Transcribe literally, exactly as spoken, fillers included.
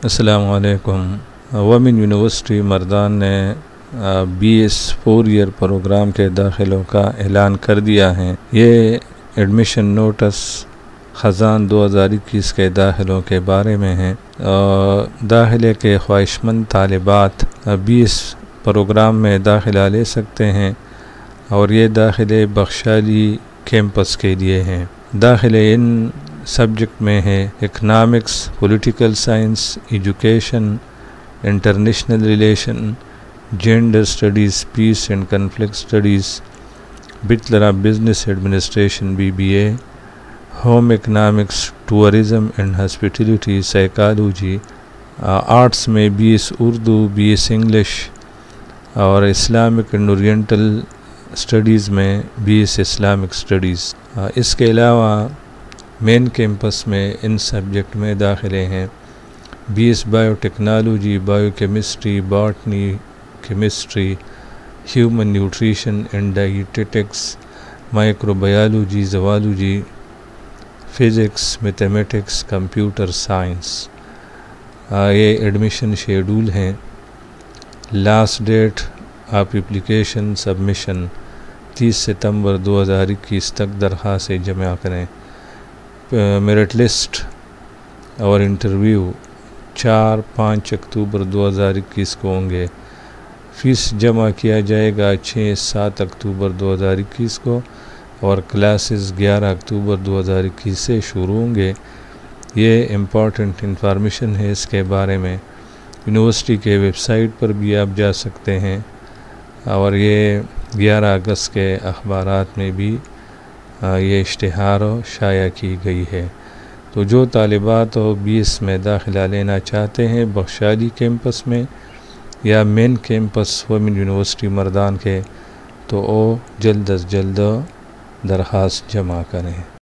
السلام علیکم۔ Women university Mardan نے B S four year programme کے داخلوں کا اعلان کر دیا ہے۔ یہ ایڈمیشن نوٹس خزان دو ہزار اکیس کے داخلوں کے بارے میں ہیں۔ داخلے کے خواہش مند طالبات بی ایس پروگرام میں داخلہ لے سکتے ہیں اور یہ داخلے بخشالی کیمپس کے لیے ہیں۔ داخلے ان سبجیکٹ میں ہے: economics, political science, education, international relation, gender studies, peace and conflict studies, bachelor of business administration B B A, home economics, tourism and hospitality, psychology. Arts میں B S Urdu, B S English اور Islamic and oriental studies میں B S Islamic studies. اس کے علاوہ مین campus میں ان subject میں داخلے ہیں: B S biotechnology, biochemistry, botany, chemistry, human nutrition and dietetics, microbiology, zoology, physics, mathematics, computer science. یہ ایڈمیشن شیڈول ہیں۔ Last date of application submission تیس ستمبر دو ہزار اکیس تک درخواستیں جمع کریں۔ میرٹ لسٹ اور انٹرویو چار پانچ اکتوبر دو ہزار اکیس کو ہوں گے۔ فیس جمع کیا جائے گا چھ سات اکتوبر دو ہزار اکیس کو اور کلاسز گیارہ اکتوبر دو ہزار اکیس سے شروع ہوں گے۔ یہ امپورٹنٹ انفارمیشن ہے اس کے بارے میں۔ یونیورسٹی کے ویب سائٹ پر بھی آپ جا سکتے ہیں اور یہ گیارہ اگست کے اخبارات میں بھی یہ اشتہار شائع کی گئی ہے۔ تو جو طالبات و بی ایس میں داخلہ لینا چاہتے ہیں بخشالی کیمپس میں یا main campus women university Mardan کے، تو وہ جلد از جلد درخواست جمع کریں۔